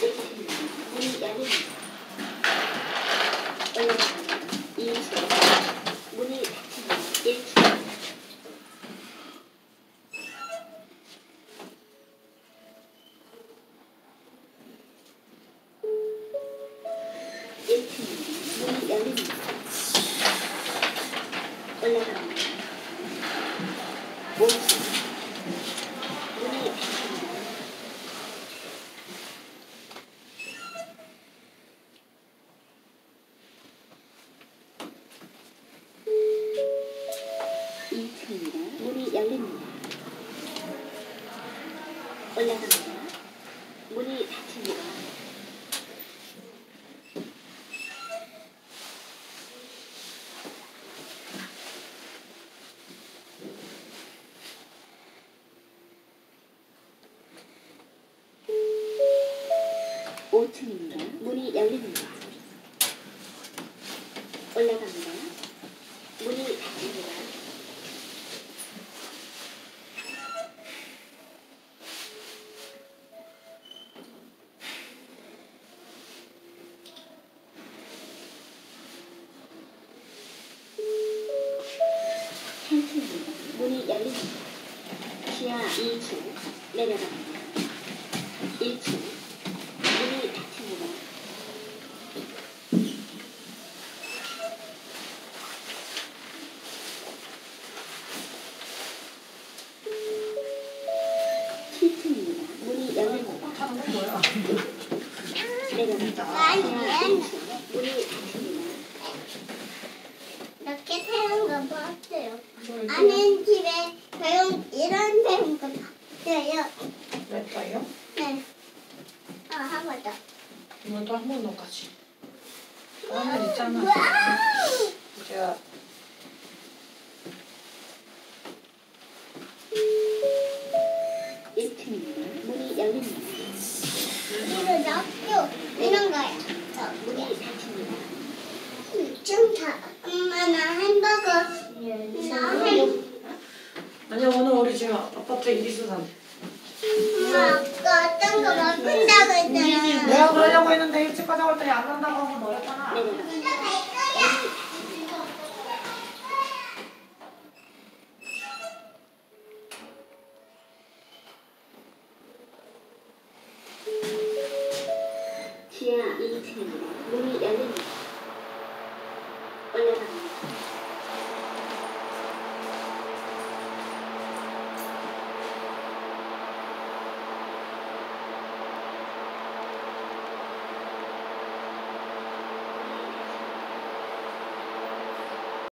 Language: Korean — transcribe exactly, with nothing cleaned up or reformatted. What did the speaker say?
일 층입니다. 문이 열립니다. 올라갑니다. 이 층. 문이 닫힙니다. 일 층. 일 층입니다. 문이 열립니다. 올라갑니다. 오 층. 문이 닫힙니다. 이 층입니다. 문이 열립니다. 올라갑니다. 문이 닫힙니다. 오 층입니다. 문이 열립니다. 올라갑니다. 문이 닫힙니다. 삼 층입니다. 문이 열립니다. 지하 이 층 내려갑니다. 일 층 문이 닫힙니다. 칠 층입니다. 문이 열립니다. 내려갑니다. 지하 이 층 문이 닫힙니다. 이렇게 태운 거 봤어요. 아는 집에 배운 이런 배운 거 봤어요. 그럴까요? 네. 아, 한 번 더. 이것도 한 번 더 같이. 하면 있잖아. 와우! 제가 일 층입니다. 문이 열립니다. 이거 넣고 이런 거야. 저 문이 닫힙니다. 좀 다. 엄마 나 햄버거. 나 햄. 아니야 오늘 우리 지금 아파트 일 있어서 엄마 아까 어떤 거 바꾼다고 했잖아. 내가 그러려고 했는데 일찍 가져갈 때안 간다고 하고 너였잖아. 내려갑니다. 지하 이 층입니다. 문이 열립니다. 올라갑니다.